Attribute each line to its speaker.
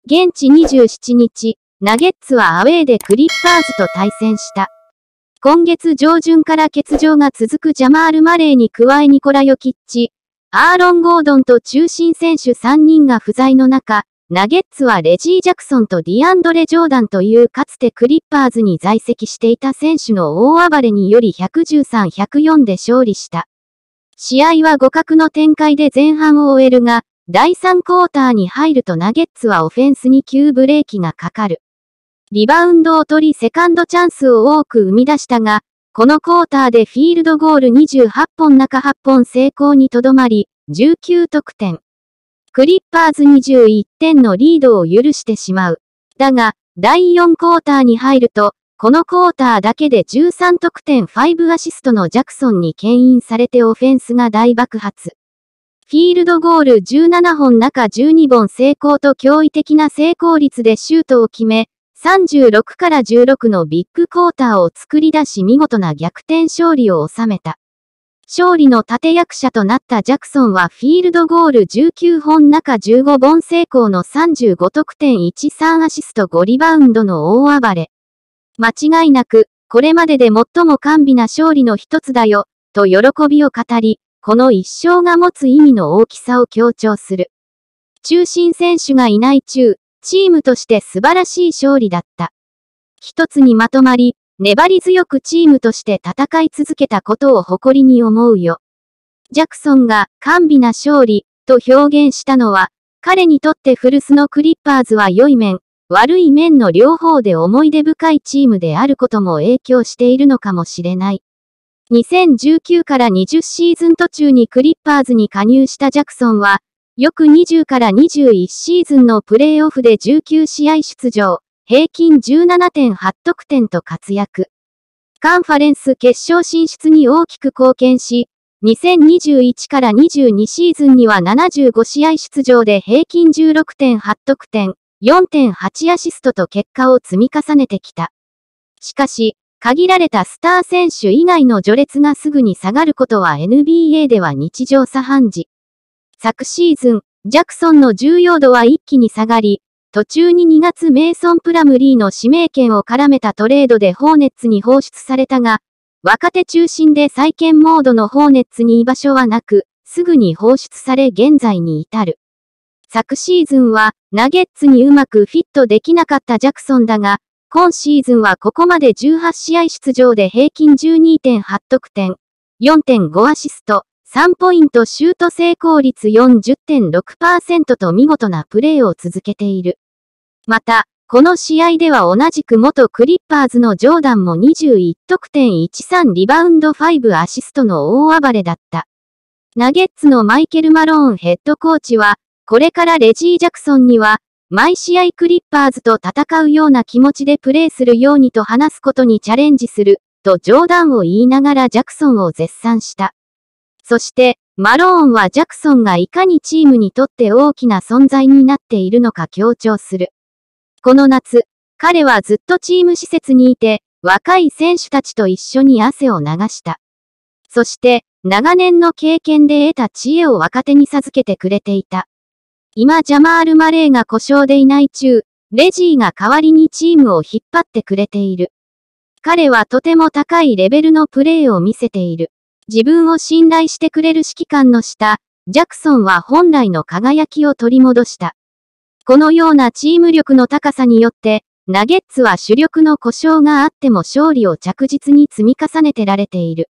Speaker 1: 現地27日、ナゲッツはアウェーでクリッパーズと対戦した。今月上旬から欠場が続くジャマール・マレーに加えニコラ・ヨキッチ、アーロン・ゴードンと中心選手3人が不在の中、ナゲッツはレジー・ジャクソンとディアンドレ・ジョーダンというかつてクリッパーズに在籍していた選手の大暴れにより113-104で勝利した。試合は互角の展開で前半を終えるが、第3クォーターに入るとナゲッツはオフェンスに急ブレーキがかかる。リバウンドを取りセカンドチャンスを多く生み出したが、このクォーターでフィールドゴール28本中8本成功にとどまり、19得点。クリッパーズ21点のリードを許してしまう。だが、第4クォーターに入ると、このクォーターだけで13得点5アシストのジャクソンに牽引されてオフェンスが大爆発。フィールドゴール17本中12本成功と驚異的な成功率でシュートを決め、36から16のビッグクォーターを作り出し見事な逆転勝利を収めた。勝利の立役者となったジャクソンはフィールドゴール19本中15本成功の35得点13アシスト5リバウンドの大暴れ。間違いなく、これまでで最も甘美な勝利の一つだよ、と喜びを語り、この一勝が持つ意味の大きさを強調する。中心選手がいない中、チームとして素晴らしい勝利だった。一つにまとまり、粘り強くチームとして戦い続けたことを誇りに思うよ。ジャクソンが甘美な勝利と表現したのは、彼にとって古巣のクリッパーズは良い面、悪い面の両方で思い出深いチームであることも影響しているのかもしれない。2019から20シーズン途中にクリッパーズに加入したジャクソンは、翌20から21シーズンのプレーオフで19試合出場。平均 17.8 得点と活躍。カンファレンス決勝進出に大きく貢献し、2021から22シーズンには75試合出場で平均 16.8 得点、4.8 アシストと結果を積み重ねてきた。しかし、限られたスター選手以外の序列がすぐに下がることは NBA では日常茶飯事。昨シーズン、ジャクソンの重要度は一気に下がり、途中に2月メイソン・プラムリーの指名権を絡めたトレードでホーネッツに放出されたが、若手中心で再建モードのホーネッツに居場所はなく、すぐに放出され現在に至る。昨シーズンはナゲッツにうまくフィットできなかったジャクソンだが、今シーズンはここまで18試合出場で平均 12.8 得点、4.5アシスト、3ポイントシュート成功率 40.6% と見事なプレーを続けている。また、この試合では同じく元クリッパーズのジョーダンも21得点13リバウンド5アシストの大暴れだった。ナゲッツのマイケル・マローンヘッドコーチは、これからレジー・ジャクソンには、毎試合クリッパーズと戦うような気持ちでプレーするようにと話すことにチャレンジする、と冗談を言いながらジャクソンを絶賛した。そして、マローンはジャクソンがいかにチームにとって大きな存在になっているのか強調する。この夏、彼はずっとチーム施設にいて、若い選手たちと一緒に汗を流した。そして、長年の経験で得た知恵を若手に授けてくれていた。今ジャマール・マレーが故障でいない中、レジーが代わりにチームを引っ張ってくれている。彼はとても高いレベルのプレーを見せている。自分を信頼してくれる指揮官の下、ジャクソンは本来の輝きを取り戻した。このようなチーム力の高さによって、ナゲッツは主力の故障があっても勝利を着実に積み重ねてられている。